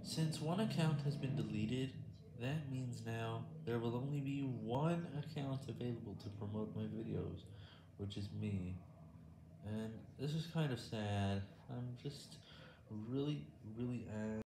Since one account has been deleted, that means now there will only be one account available to promote my videos, which is me. And this is kind of sad. I'm just really, really angry.